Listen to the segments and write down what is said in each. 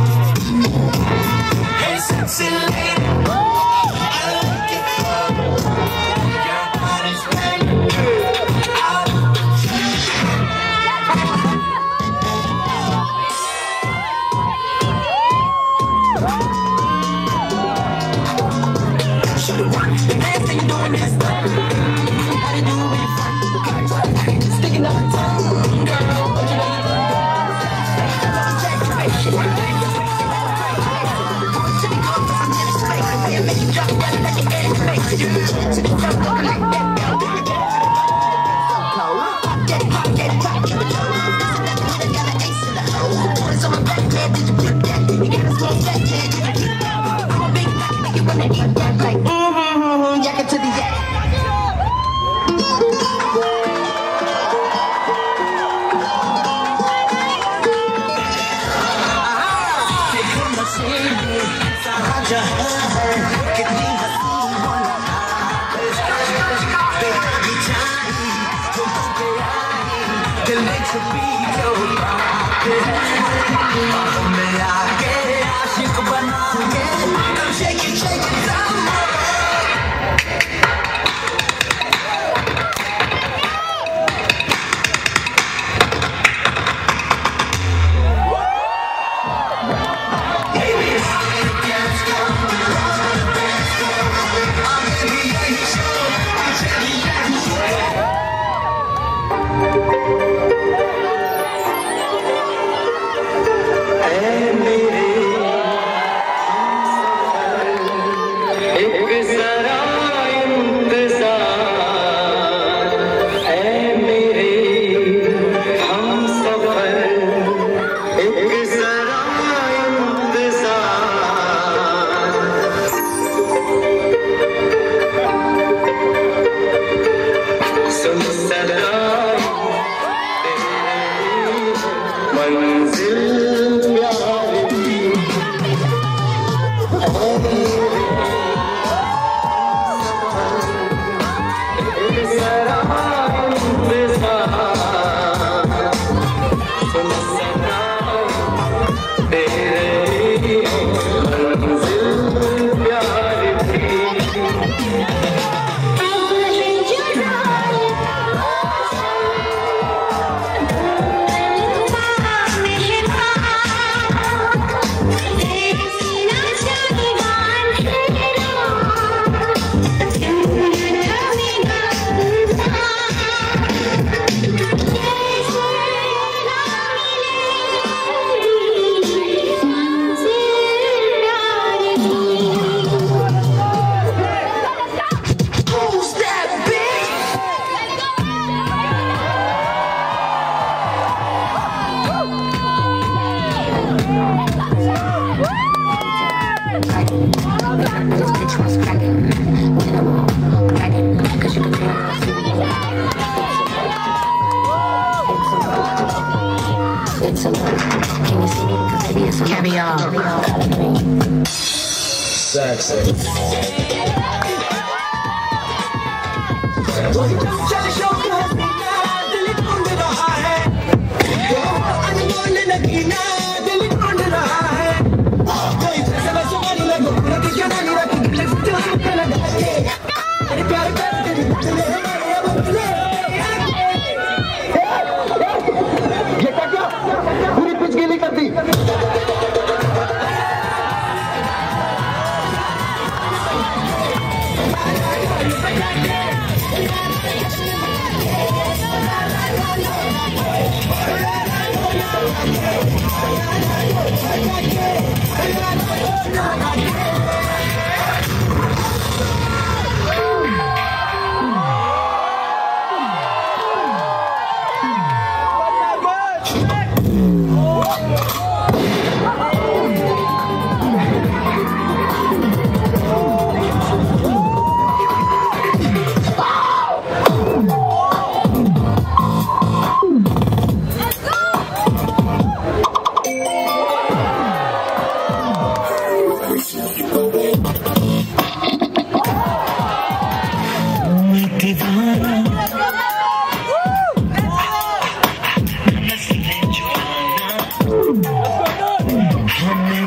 Hey, sexy lady, I like it. Your body's banging. The next thing you're doing is stuff. How to do it fun. Sticking up the tongue, girl. What you know you make you drop down like an egg. Make you do to the front like that. Get in the toe. Got an ace in the hole. What's on my back, man? Did you flip that? You got a small fat head. I'm a big knock, make you wanna eat that like yak it to the yak.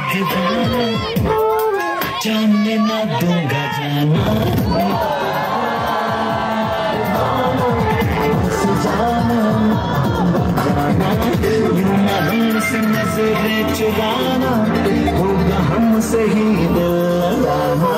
जानने ना दूंगा जाना हमसे नजरें चुराना होगा हमसे ही दिल लगाना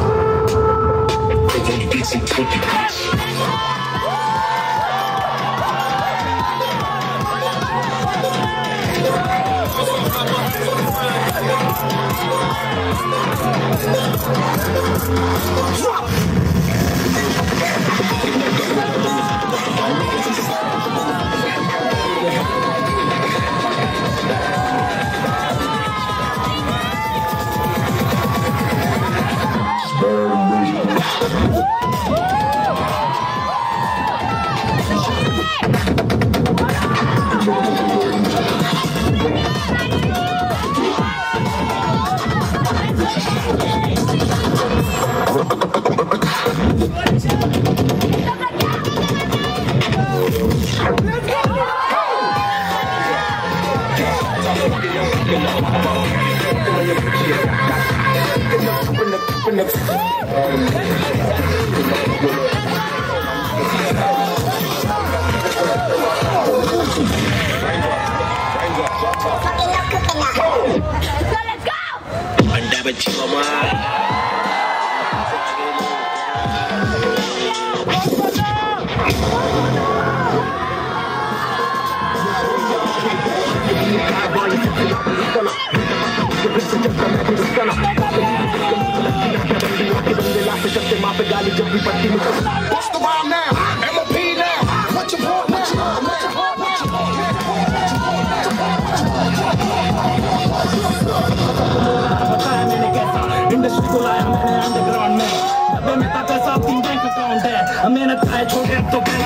What's the rhyme now? MOP now. What you want now? Industry को लाया मैंने अंडरग्राउंड में डब्बे में पैसा 3 बैंक अकाउंट है मेहनत है छोटे तो